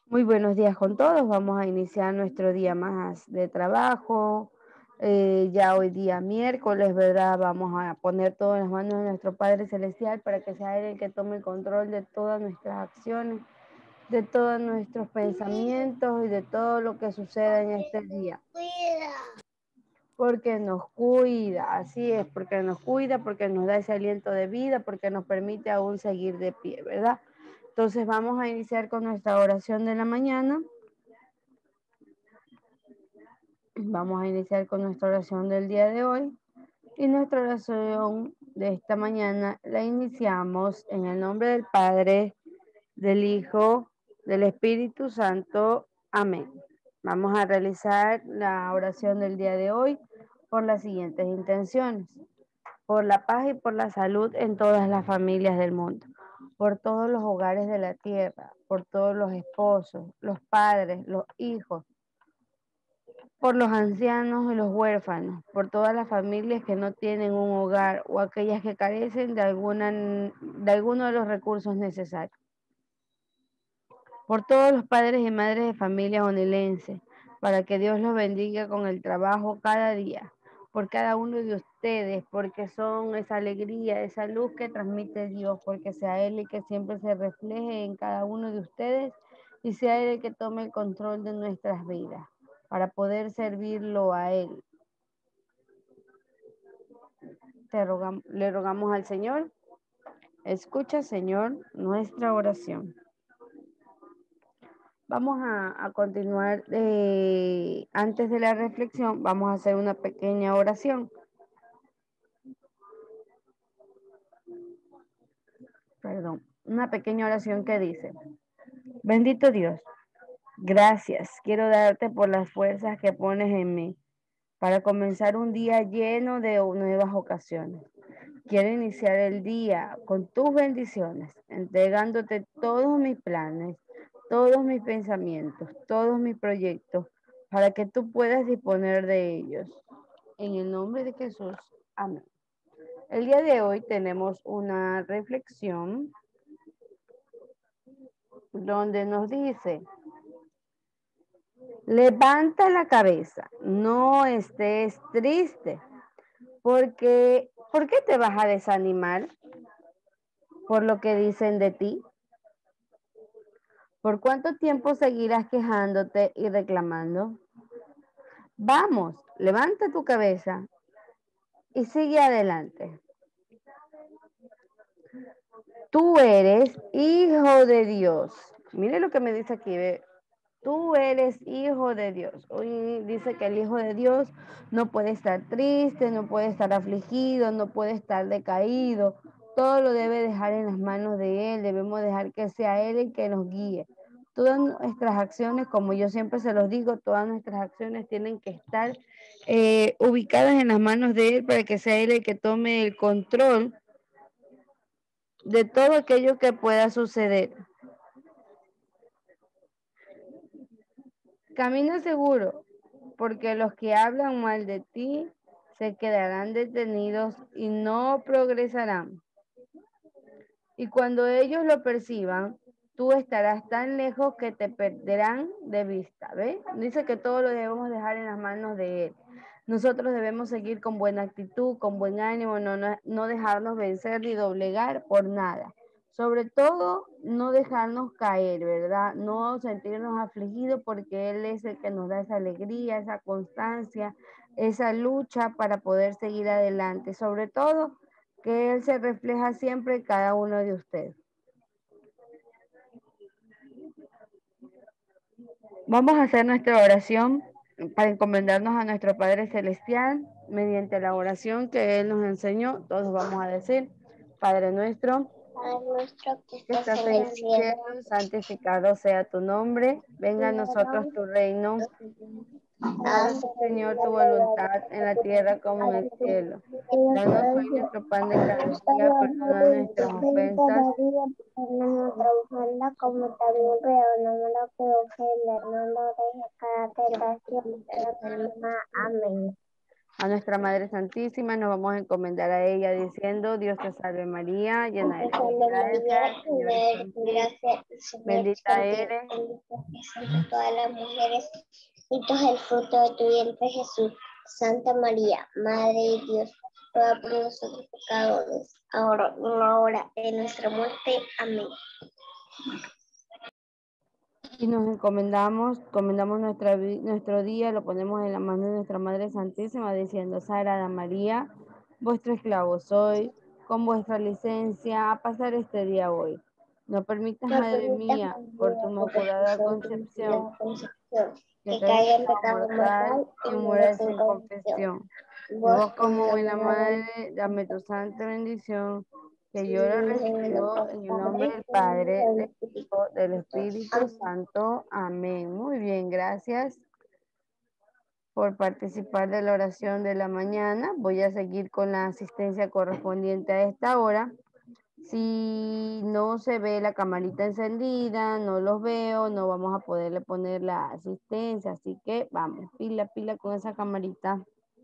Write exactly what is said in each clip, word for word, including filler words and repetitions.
Muy buenos días con todos. Vamos a iniciar nuestro día más de trabajo. Eh, ya hoy día miércoles, ¿verdad? Vamos a poner todo en las manos de nuestro Padre Celestial para que sea Él el que tome el control de todas nuestras acciones, de todos nuestros pensamientos y de todo lo que suceda en este día. Porque nos cuida, así es, porque nos cuida, porque nos da ese aliento de vida, porque nos permite aún seguir de pie, ¿verdad? Entonces vamos a iniciar con nuestra oración de la mañana. Vamos a iniciar con nuestra oración del día de hoy. Y nuestra oración de esta mañana la iniciamos en el nombre del Padre, del Hijo, del Espíritu Santo. Amén. Vamos a realizar la oración del día de hoy por las siguientes intenciones: por la paz y por la salud en todas las familias del mundo, por todos los hogares de la tierra, por todos los esposos, los padres, los hijos, por los ancianos y los huérfanos, por todas las familias que no tienen un hogar o aquellas que carecen de, alguna, de alguno de los recursos necesarios, por todos los padres y madres de familia onelense, para que Dios los bendiga con el trabajo cada día, por cada uno de ustedes, porque son esa alegría, esa luz que transmite Dios, porque sea Él el que siempre se refleje en cada uno de ustedes y sea Él el que tome el control de nuestras vidas, para poder servirlo a Él. Te rogamos, le rogamos al Señor, escucha, Señor, nuestra oración. Vamos a, a continuar, eh, antes de la reflexión, vamos a hacer una pequeña oración. Perdón, una pequeña oración que dice: bendito Dios, gracias, quiero darte por las fuerzas que pones en mí para comenzar un día lleno de nuevas ocasiones. Quiero iniciar el día con tus bendiciones, entregándote todos mis planes, todos mis pensamientos, todos mis proyectos, para que tú puedas disponer de ellos. En el nombre de Jesús, amén. El día de hoy tenemos una reflexión donde nos dice: levanta la cabeza, no estés triste, porque ¿por qué te vas a desanimar por lo que dicen de ti? ¿Por cuánto tiempo seguirás quejándote y reclamando? Vamos, levanta tu cabeza y sigue adelante. Tú eres hijo de Dios. Mire lo que me dice aquí, ve. Tú eres hijo de Dios. Hoy dice que el hijo de Dios no puede estar triste, no puede estar afligido, no puede estar decaído. Todo lo debe dejar en las manos de Él. Debemos dejar que sea Él el que nos guíe. Todas nuestras acciones, como yo siempre se los digo, todas nuestras acciones tienen que estar eh, ubicadas en las manos de Él para que sea Él el que tome el control de todo aquello que pueda suceder. Camina seguro, porque los que hablan mal de ti se quedarán detenidos y no progresarán. Y cuando ellos lo perciban, tú estarás tan lejos que te perderán de vista. ¿Ves? Dice que todo lo debemos dejar en las manos de Él. Nosotros debemos seguir con buena actitud, con buen ánimo, no, no, no dejarnos vencer ni doblegar por nada. Sobre todo, no dejarnos caer, ¿verdad? No sentirnos afligidos, porque Él es el que nos da esa alegría, esa constancia, esa lucha para poder seguir adelante. Sobre todo, que Él se refleja siempre en cada uno de ustedes. Vamos a hacer nuestra oración para encomendarnos a nuestro Padre Celestial mediante la oración que Él nos enseñó. Todos vamos a decir: Padre nuestro, Padre nuestro que que estás estás en en el el cielo, cielo, santificado sea tu nombre, venga a nosotros tu reino, hágase, Señor, tu voluntad en la tierra como en el cielo. Danos hoy nuestro pan de cada día, perdona nuestras ofensas. nuestra ofrenda como también perdonamos lo que ofende, no nos dejes caer en tentación, pero del mal. Amén. A nuestra Madre Santísima nos vamos a encomendar a ella diciendo, Dios te salve María, llena eres de Empezando María, gracia, el Señor es tener contigo, gracia, el Señor es bendita contigo. eres Bendita es entre todas las mujeres, bendito es el fruto de tu vientre Jesús. Santa María, Madre de Dios, ruega por nosotros pecadores, ahora y en la hora de nuestra muerte. Amén. y nos encomendamos, encomendamos nuestra, vi- nuestro día, lo ponemos en la mano de nuestra Madre Santísima diciendo, Sagrada María, vuestro esclavo soy, con vuestra licencia a pasar este día hoy. No permitas, No Madre permitas, mía, por tu María, por tu inmaculada concepción, Inmaculada Concepción, que que caiga en caiga en pecado pecado mortal mortal y y muera muera sin sin confesión. confesión. Y Vos, vos como como buena buena madre, madre, dame tu santa bendición, que yo la en el nombre recibo del en el nombre Padre, del del Hijo Padre, y del del Espíritu Hijo, del Santo. Espíritu Amén. Santo. Amén. Muy bien, gracias por participar de la oración de la mañana. Voy a seguir con la asistencia correspondiente a esta hora. Si no se ve la camarita encendida, no los veo, no vamos a poderle poner la asistencia, así que vamos, pila, pila con esa camarita.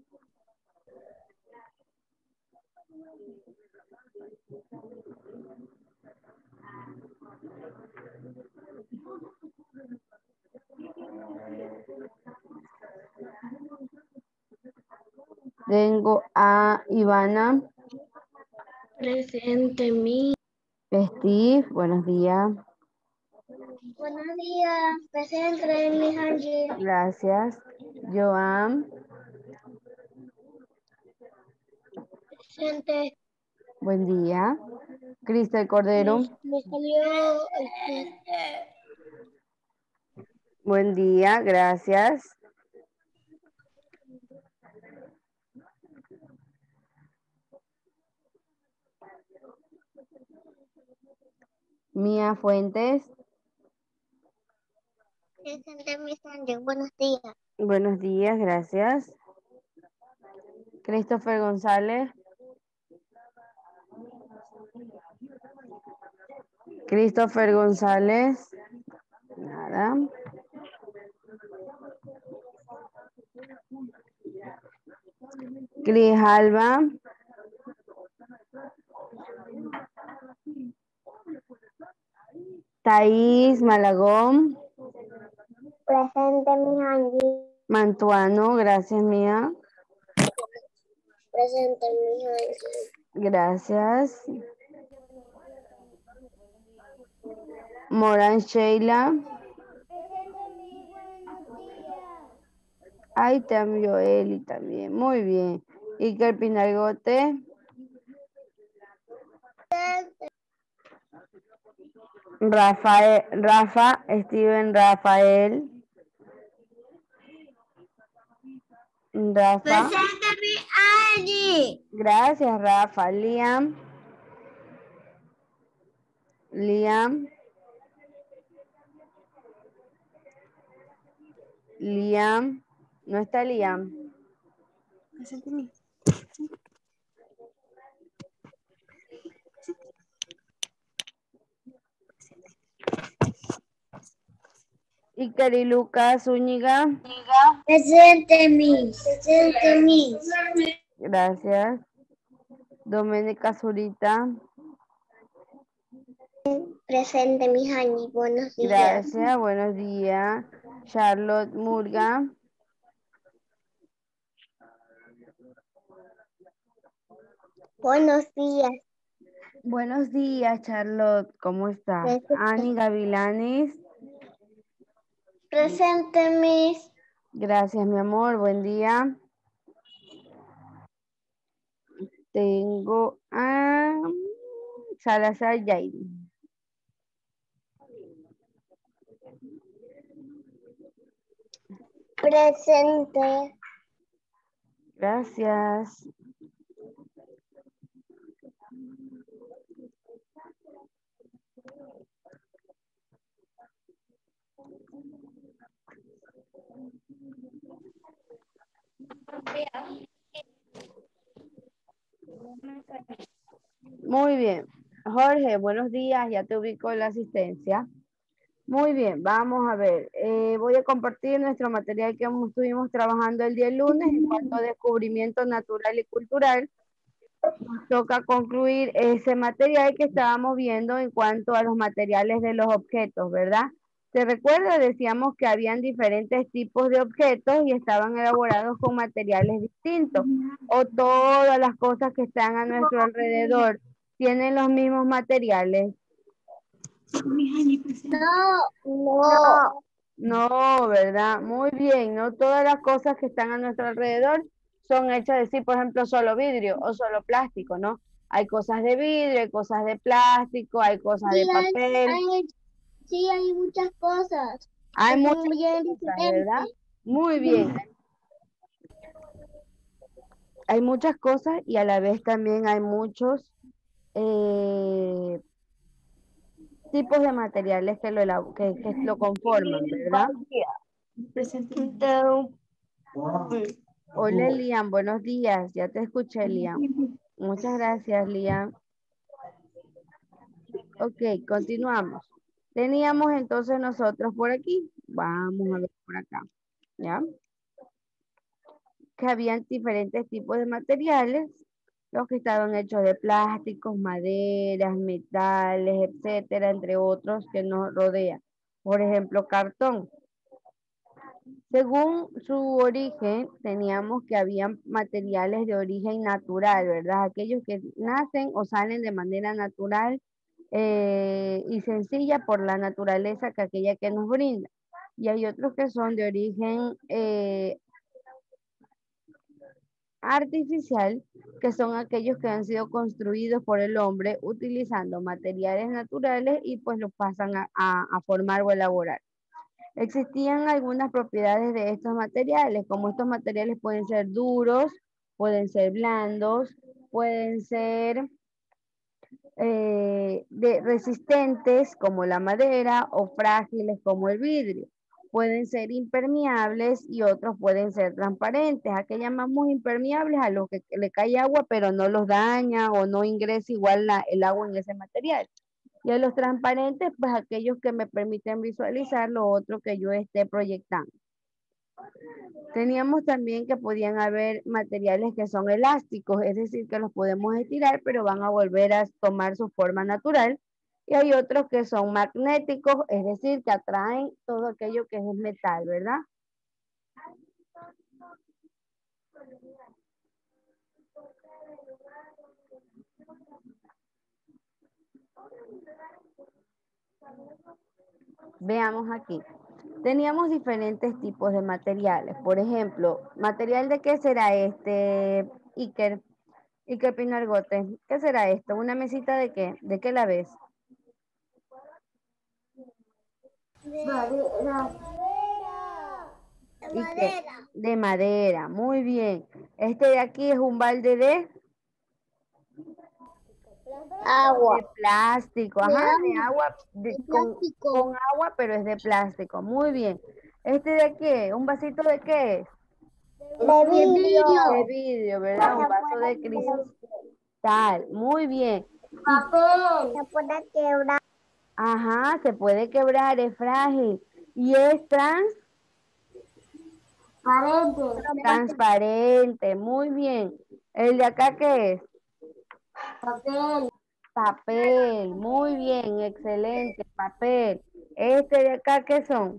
Tengo a Ivana. Presente mi. Steve, buenos días. Buenos días, presente mi Angie. Gracias. Joan, Presente. buen día. Cristel Cordero, Me, me salió el sí. buen día, gracias. Mía Fuentes, Presente mi Angie. Buenos días. buenos días, gracias. Christopher González, Christopher González, nada. Cris Alba, Thaís Malagón, Presente mi Angie. Mantuano, gracias Mía, Presente mi Angie. gracias. Morán Sheila, Presente mi. Buenos días. ahí también Eli también, muy bien. Iker Pinargote, Rafael, Rafa, Steven Rafael, Rafa, Presente mi Angie. gracias Rafa. Liam, Liam, Liam, no está Liam. Presente mi. Iker y Lucas Zúñiga, Presente mis. Presente mis. gracias. Doménica Zurita, Presente mis Angie. Buenos días. gracias, buenos días. Charlotte Murga, Buenos días. buenos días Charlotte, ¿cómo estás? Presente, Ani Gavilanes, presente mis. gracias mi amor, buen día. Tengo a Salazar Yairi, Presente. gracias. Muy bien. Jorge, buenos días, ya te ubico en la asistencia. Muy bien, vamos a ver. Eh, voy a compartir nuestro material que estuvimos trabajando el día lunes en cuanto a descubrimiento natural y cultural. Nos toca concluir ese material que estábamos viendo en cuanto a los materiales de los objetos, ¿verdad? ¿Se recuerda? Decíamos que habían diferentes tipos de objetos y estaban elaborados con materiales distintos. O todas las cosas que están a nuestro alrededor tienen los mismos materiales. No, no. No, ¿verdad? Muy bien, no todas las cosas que están a nuestro alrededor son hechas de, sí, por ejemplo, solo vidrio o solo plástico, ¿no? Hay cosas de vidrio, hay cosas de plástico, hay cosas Sí de hay, papel, hay- sí, hay muchas cosas hay que muchas son bien cosas, ¿verdad? diferentes. Muy bien, hay muchas cosas y a la vez también hay muchos eh, tipos de materiales que lo, elab- que, que lo conforman, ¿verdad? Então, Hola, Liam, buenos días, ya te escuché, Liam. Muchas gracias, Liam. Ok, continuamos. Teníamos entonces nosotros por aquí, vamos a ver por acá, ¿ya? Que habían diferentes tipos de materiales, los que estaban hechos de plásticos, maderas, metales, etcétera, entre otros que nos rodean. Por ejemplo, cartón. Según su origen, teníamos que habían materiales de origen natural, ¿verdad? Aquellos que nacen o salen de manera natural eh, y sencilla por la naturaleza que aquella que nos brinda. Y hay otros que son de origen eh, artificial, que son aquellos que han sido construidos por el hombre utilizando materiales naturales y pues los pasan a, a, a formar o elaborar. Existían algunas propiedades de estos materiales, como estos materiales pueden ser duros, pueden ser blandos, pueden ser eh, de resistentes como la madera o frágiles como el vidrio. Pueden ser impermeables y otros pueden ser transparentes. ¿A qué llamamos impermeables? A los que le cae agua pero no los daña o no ingresa igual la, el agua en ese material. Y a los transparentes, pues aquellos que me permiten visualizar lo otro que yo esté proyectando. Teníamos también que podían haber materiales que son elásticos, es decir, que los podemos estirar, pero van a volver a tomar su forma natural. Y hay otros que son magnéticos, es decir, que atraen todo aquello que es metal, ¿verdad? Veamos aquí. Teníamos diferentes tipos de materiales. Por ejemplo, ¿material de qué será este, Iker? Iker Pinargote. ¿Qué será esto? ¿Una mesita de qué? ¿De qué la ves? de madera. De ¿Y qué? madera. De madera. Muy bien. Este de aquí es un balde de, Agua. de plástico. De Ajá, de agua. agua, de- De con, plástico. con agua, pero es de plástico. Muy bien. ¿Este de qué? ¿Un vasito de qué es? De vidrio. De vidrio, ¿verdad? Un vaso de cristal. Muy bien. Y, Papel. Se puede quebrar. ajá, se puede quebrar, es frágil. Y es trans, Transparente. transparente. Muy bien. ¿El de acá qué es? Papel. Papel. Muy bien, excelente. Papel. ¿Este de acá qué son?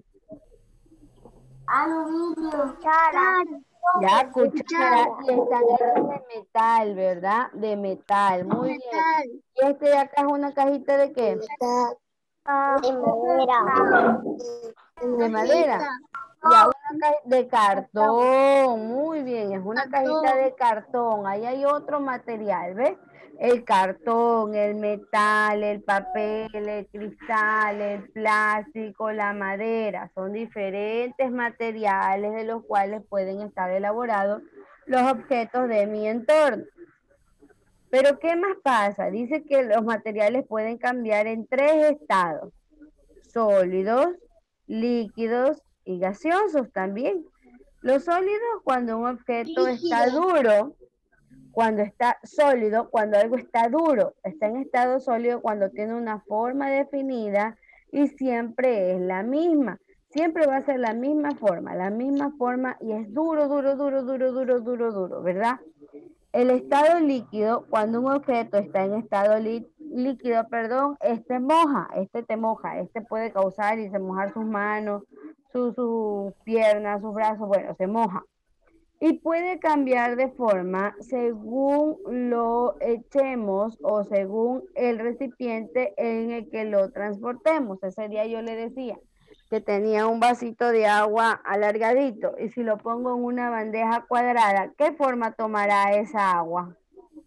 Aluminio. Cuchara. Ya, cuchara. Cuchara. Y están hechos de metal, ¿verdad? De metal. Muy bien. Metal. ¿Y este de acá es una cajita de qué? Metal. De madera. De madera. Ya, una caja de cartón. Muy bien, es una cajita de cartón. Ahí hay otro material, ¿ves? El cartón, el metal, el papel, el cristal, el plástico, la madera. Son diferentes materiales de los cuales pueden estar elaborados los objetos de mi entorno. Pero ¿qué más pasa? Dice que los materiales pueden cambiar en tres estados: sólidos, líquidos y gaseosos también. Los sólidos, cuando un objeto está duro, cuando está sólido, cuando algo está duro, está en estado sólido cuando tiene una forma definida y siempre es la misma. Siempre va a ser la misma forma, la misma forma y es duro, duro, duro, duro, duro, duro, duro, ¿verdad? El estado líquido, cuando un objeto está en estado líquido, perdón, este moja, este te moja, este puede causar y se mojar sus manos, sus, sus piernas, sus brazos, bueno, se moja. Y puede cambiar de forma según lo echemos o según el recipiente en el que lo transportemos. Ese día yo le decía que tenía un vasito de agua alargadito y si lo pongo en una bandeja cuadrada, ¿qué forma tomará esa agua?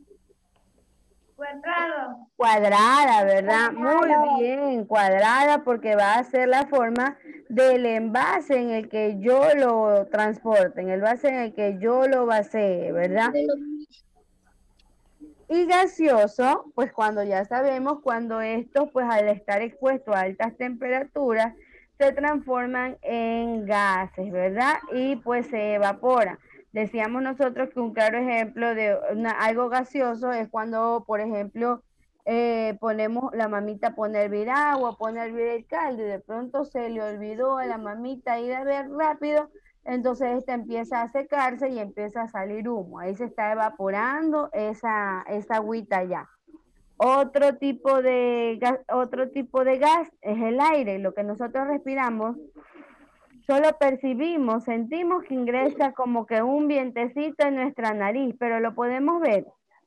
Cuadrado. Cuadrada, ¿verdad? Cuadrado. Muy bien, cuadrada porque va a ser la forma del envase en el que yo lo transporte, en el envase en el que yo lo vacíe, ¿verdad? Y gaseoso, pues cuando ya sabemos, cuando estos, pues al estar expuestos a altas temperaturas, se transforman en gases, ¿verdad? Y pues se evaporan. Decíamos nosotros que un claro ejemplo de una, algo gaseoso es cuando, por ejemplo, eh, ponemos, la mamita pone a hervir agua, pone a hervir el caldo y de pronto se le olvidó a la mamita ir a ver rápido, entonces esta empieza a secarse y empieza a salir humo. Ahí se está evaporando esa, esa agüita ya. Otro tipo de gas, otro tipo de gas es el aire. Lo que nosotros respiramos, solo percibimos, sentimos que ingresa como que un vientecito en nuestra nariz, pero lo podemos ver.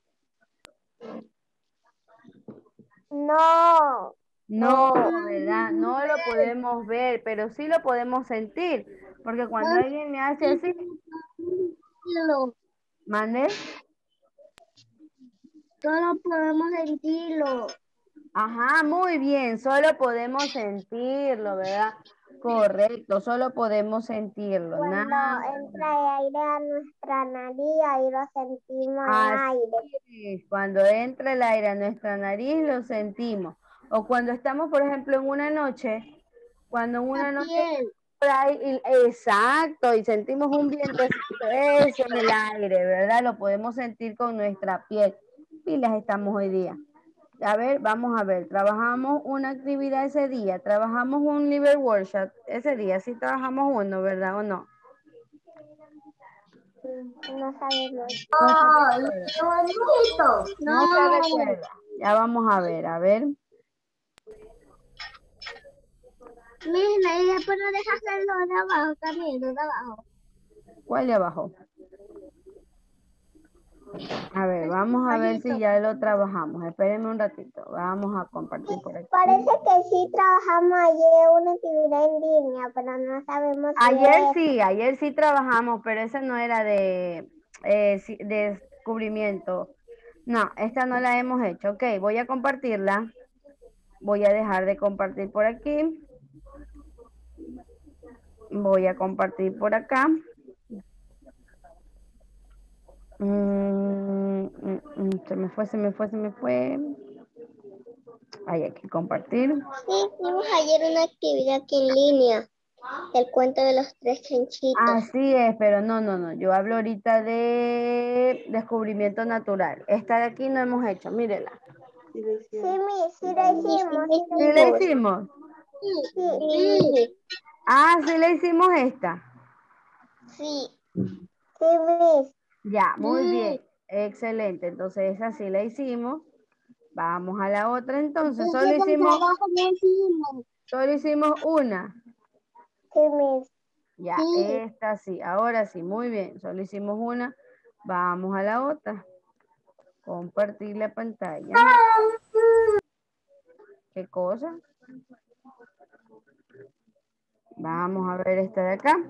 No. No, ¿verdad? No lo podemos ver, pero sí lo podemos sentir, porque cuando alguien me hace así, ¿mande? Solo podemos sentirlo. Ajá, muy bien, solo podemos sentirlo, ¿verdad? Correcto, solo podemos sentirlo, Cuando nada. entra aire a nuestra nariz, ahí lo sentimos en Así aire. es, cuando entra el aire a nuestra nariz lo sentimos. O cuando estamos, por ejemplo, en una noche, cuando en una noche por ahí, y- exacto, y sentimos un vientecito, eso es el aire, ¿verdad? Lo podemos sentir con nuestra piel. Pilas estamos hoy día. A ver, vamos a ver, trabajamos una actividad ese día, trabajamos un libre workshop ese día, sí trabajamos uno, ¿verdad o no? No sabemos. No se No, recuerda. no, No se no. recuerda. Ya vamos a ver, a ver. Mira, y después no deja hacerlo de abajo también, de abajo. ¿Cuál de abajo? A ver, vamos a ver si ya lo trabajamos. Espérenme un ratito. Vamos a compartir por aquí. Parece que sí trabajamos ayer una actividad en línea, pero no sabemos si Ayer es. sí, ayer sí trabajamos, pero esa no era de, eh, sí, de descubrimiento. No, esta no la hemos hecho. Ok, voy a compartirla. Voy a dejar de compartir por aquí. Voy a compartir por acá. Mm, mm, mm, se me fue, se me fue, se me fue. Hay que compartir. Sí, hicimos ayer una actividad aquí en línea, el cuento de los tres chanchitos. Así es, pero no, no, no. Yo hablo ahorita de descubrimiento natural. Esta de aquí no hemos hecho, mírela. Sí, mi, sí la hicimos. ¿Sí la hicimos? Sí, sí. Ah, sí la hicimos esta. Sí. Sí, Miss. Ya, muy bien. Excelente. Entonces esa sí la hicimos. Vamos a la otra entonces. Solo hicimos, solo hicimos una. Sí, Miss. Ya, Sí. esta sí. Ahora sí, muy bien. Solo hicimos una. Vamos a la otra. Compartir la pantalla. ¿Qué cosa? Vamos a ver esta de acá.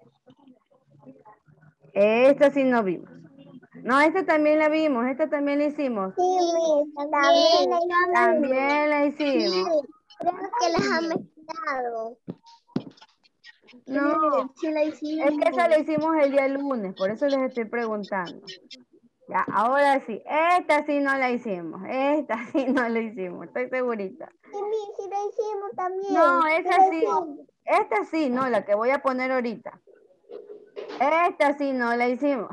Esta sí no vimos. No, esta también la vimos. Esta también la hicimos. Sí, Miss. También la hicimos. También la hicimos. Creo que las ha mezclado. No, Sí, la hicimos. es que esa la hicimos el día lunes. Por eso les estoy preguntando. Ya, ahora sí. Esta sí no la hicimos. Esta sí no la hicimos. Estoy segurita. Sí, Miss, sí la hicimos también. No, Sí esa la sí. hicimos. Esta sí, no, la que voy a poner ahorita. Esta sí no la hicimos.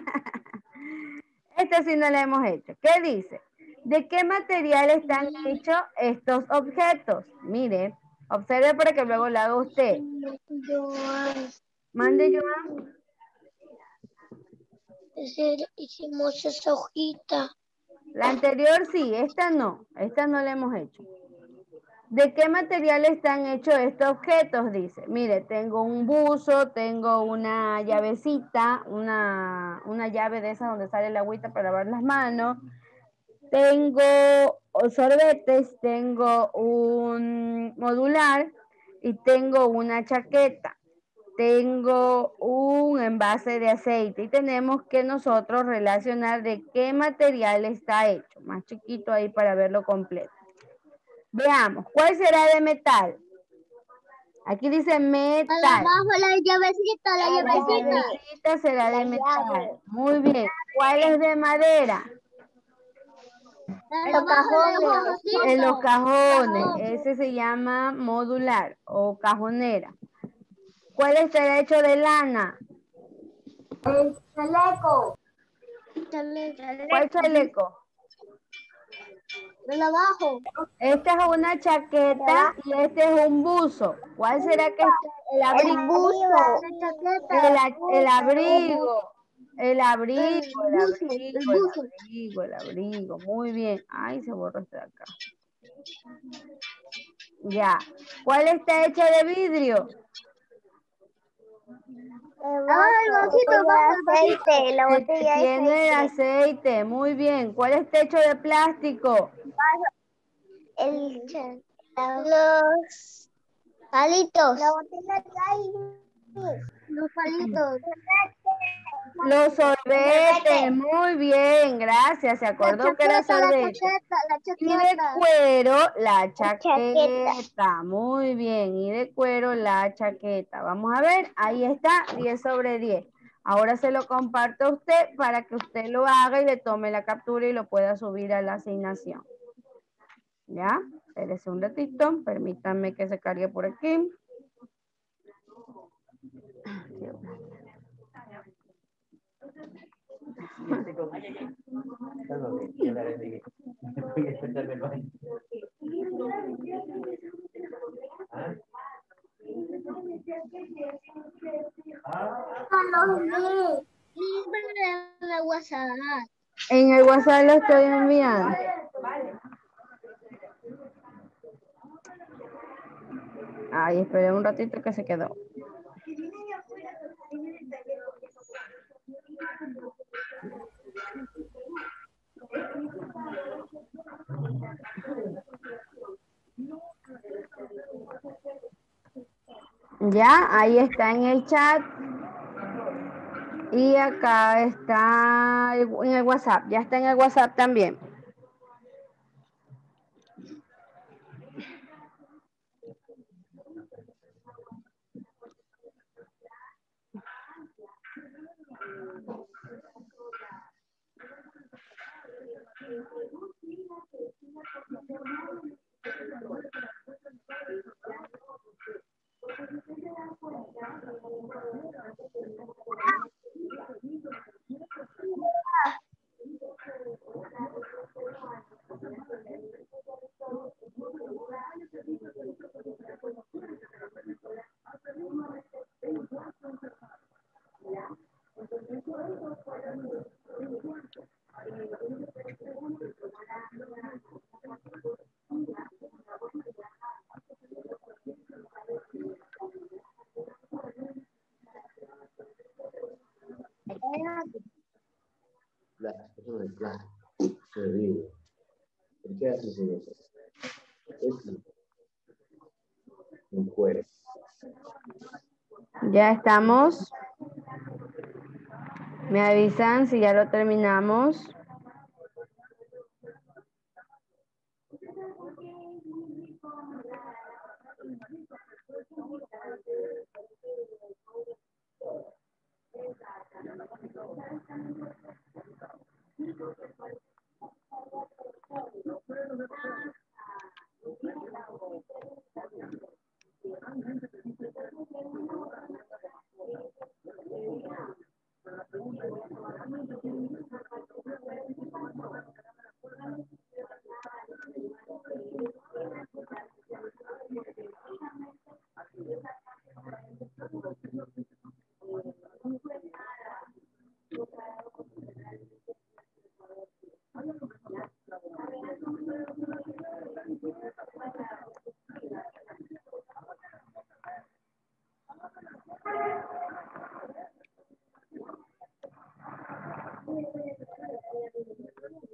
Esta sí no la hemos hecho. ¿Qué dice? ¿De qué material están hechos estos objetos? Mire, Observe para que luego lo haga usted. Mande, Joan. Hicimos esa hojita. La anterior sí, esta no. Esta no la hemos hecho. ¿De qué material están hechos estos objetos? Dice, mire, tengo un buzo, tengo una llavecita, una, una llave de esas donde sale el agüita para lavar las manos, tengo sorbetes, tengo un modular y tengo una chaqueta. Tengo un envase de aceite y tenemos que nosotros relacionar de qué material está hecho. Más chiquito ahí para verlo completo. Veamos, ¿cuál será de metal? Aquí dice metal. Abajo la llavecita, la llavecita. La llavecita será La de metal. llave. Muy bien. ¿Cuál es de madera? Los cajones. En los cajones. Ese se llama modular o cajonera. ¿Cuál estará hecho de lana? El chaleco. ¿Cuál chaleco? De abajo. Esta es una chaqueta y este es un buzo. ¿Cuál será que es el abrigo? El buzo. El, a- el abrigo. El abrigo, El el buzo. abrigo, El el buzo. abrigo, el abrigo. Muy bien. Ay, se borró este de acá. Ya. ¿Cuál está hecha de vidrio? El vasito, abajo el aceite. La El que botella de tiene aceite. aceite. Muy bien. ¿Cuál está hecho de plástico? El, los palitos. La botella de aire. Los palitos. Los sorbetes. Muy bien. Gracias. Se La acordó que era chaqueta, la sorbete. chaqueta, la Y de chaqueta. cuero, la chaqueta. chaqueta. Muy bien. Y de cuero, la chaqueta. Vamos a ver. Ahí está. diez sobre diez. Ahora se lo comparto a usted para que usted lo haga y le tome la captura y lo pueda subir a la asignación. ¿Ya? Espérese un ratito. Permítanme que se cargue por aquí. La WhatsApp. En el WhatsApp lo estoy enviando. Ay, esperé un ratito que se quedó. Ya, ahí está en el chat. Y acá está en el WhatsApp. Ya está en el WhatsApp también. Eso no es claro. Se ríe. ¿Por qué haces eso? Es un cuero. Ya estamos. Me avisan si ya lo terminamos.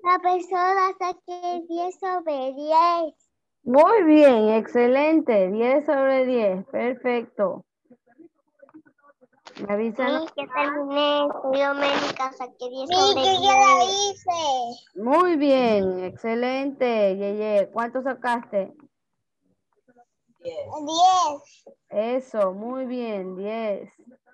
La persona saque diez sobre diez. Muy bien, excelente. diez sobre diez, perfecto. Me avisan. Sí, ya terminé. Soy Doménica, saqué diez sobre diez. Sí, ya la hice. Muy bien, excelente, Yeye. ¿Cuánto sacaste? diez. Eso, muy bien, diez.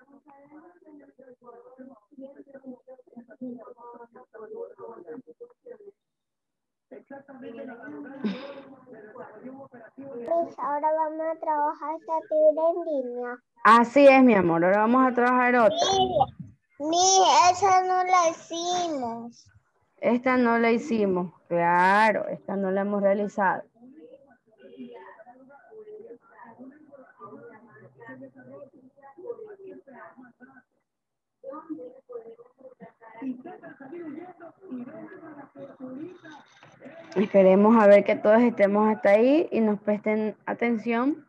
Pues ahora vamos a trabajar esta actividad en línea. Así es, mi amor. Ahora vamos a trabajar otra. Ni esa no la hicimos. Esta no la hicimos. Claro, esta no la hemos realizado. Esperemos a ver que todos estemos hasta ahí y nos presten atención.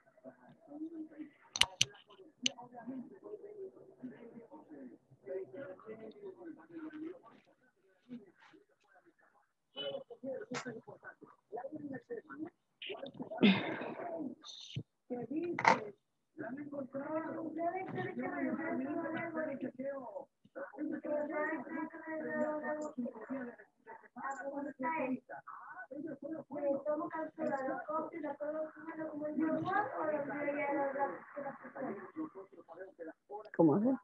¿Cómo es?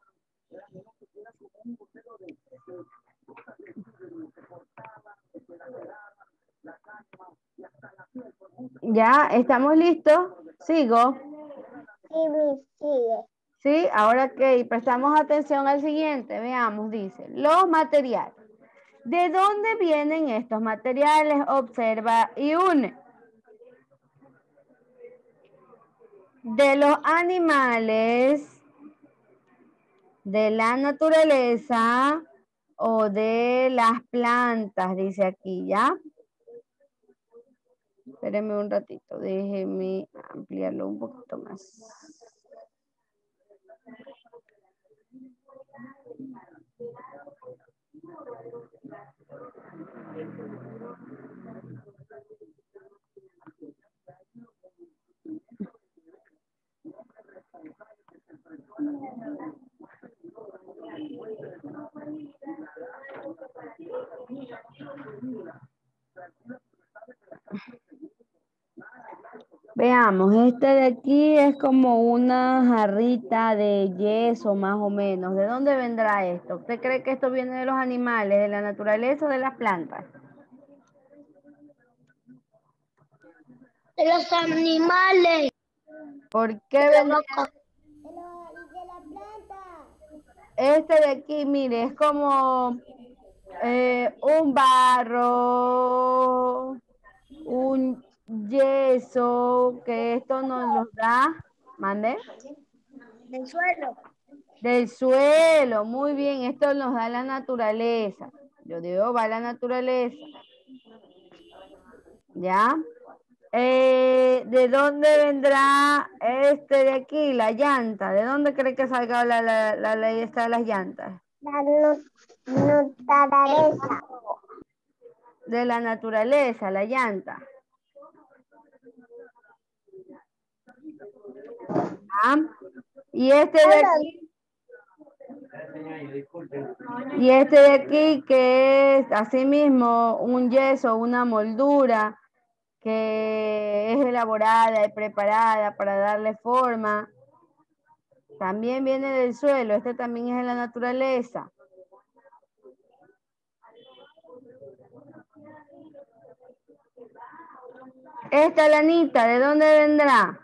Ya, ¿estamos listos? Sigo. Sí, mi sigue. Sí, ahora que prestamos atención al siguiente, veamos, dice, los materiales. ¿De dónde vienen estos materiales? Observa y une. De los animales, de la naturaleza o de las plantas, dice aquí, ¿ya? Espérenme un ratito, déjenme ampliarlo un poquito más. Veamos, este de aquí es como una jarrita de yeso más o menos. ¿De dónde vendrá esto? ¿Usted cree que esto viene de los animales, de la naturaleza o de las plantas? De los animales. ¿Por qué vendría? De, lo, de la planta. Este de aquí, mire, es como eh, un barro, un yeso, que esto nos los da, ¿mande? Del suelo. Del suelo, muy bien, esto nos da la naturaleza. Yo digo, va la naturaleza. ¿Ya? Eh, ¿de dónde vendrá este de aquí, la llanta? ¿De dónde cree que salga la, la, la ley esta de las llantas? La naturaleza. De la naturaleza, la llanta. ¿Ah? Y este de aquí. Y este de aquí que es asimismo un yeso, una moldura que es elaborada y preparada para darle forma. También viene del suelo, este también es de la naturaleza. Esta lanita, ¿de dónde vendrá?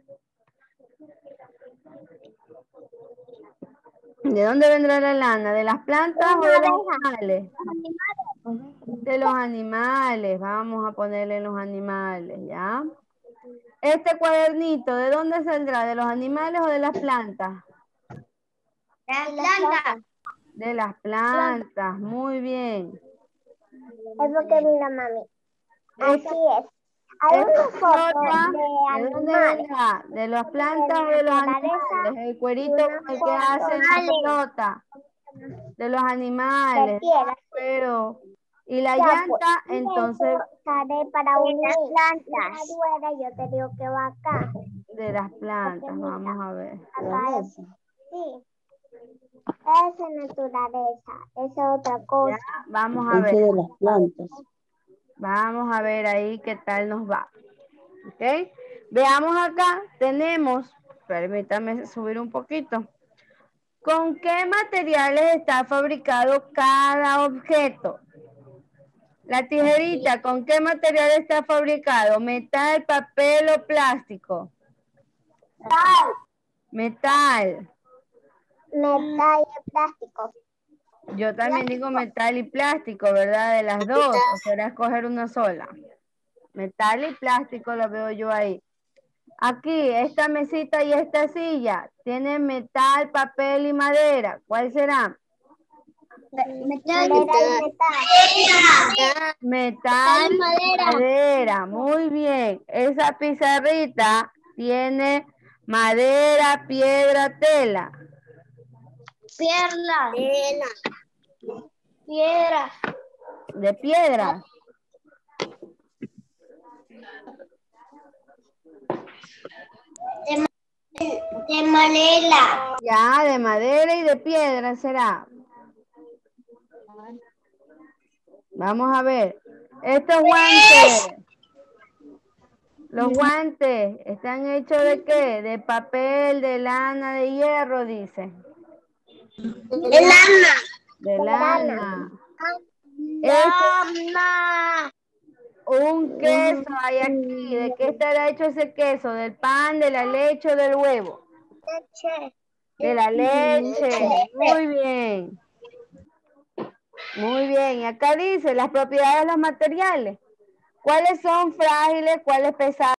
¿De dónde vendrá la lana? ¿De las plantas o de los animales? De los animales, vamos a ponerle los animales, ¿ya? Este cuadernito, ¿de dónde saldrá? ¿De los animales o de las plantas? De las plantas. De las plantas, muy bien. Es porque mira, mami. Así Esta, es. Hay una foto flota, de ¿de dónde animales. vendrá? ¿De las plantas o de los animales? El cuerito con el que hacen la pelota. De los animales. De piedra. Pero Y la Ya, llanta, pues, entonces, sale para unas plantas. La rueda, yo te digo que va acá. de las plantas, mira, vamos a ver. Acá es. Sí. Esa es naturaleza. Esa es otra cosa. Ya, vamos a ver. de las plantas. Vamos a ver ahí qué tal nos va. ¿Ok? Veamos acá, tenemos, permítame subir un poquito. ¿Con qué materiales está fabricado cada objeto? La tijerita, ¿con qué material está fabricado? ¿Metal, papel o plástico? Metal. Metal. Metal y plástico. Yo también digo metal y plástico, ¿verdad? De las dos, o será escoger una sola. Metal y plástico lo veo yo ahí. Aquí, esta mesita y esta silla tienen metal, papel y madera. ¿Cuál será? Metal y metal. Metal y madera. madera. Muy bien. Esa pizarrita tiene madera, piedra, tela. Piedra. Piedra. De piedra. De madera. Ya, de madera y de piedra será. Vamos a ver. Estos guantes. Los guantes están hechos de qué? De papel, de lana, de hierro, dice. De lana. De lana. Lana. Un queso hay aquí. ¿De qué estará hecho ese queso? ¿Del pan, de la leche o del huevo? Leche. De la leche. Muy bien. Muy bien. Y acá dice las propiedades de los materiales. ¿Cuáles son frágiles? ¿Cuáles pesados?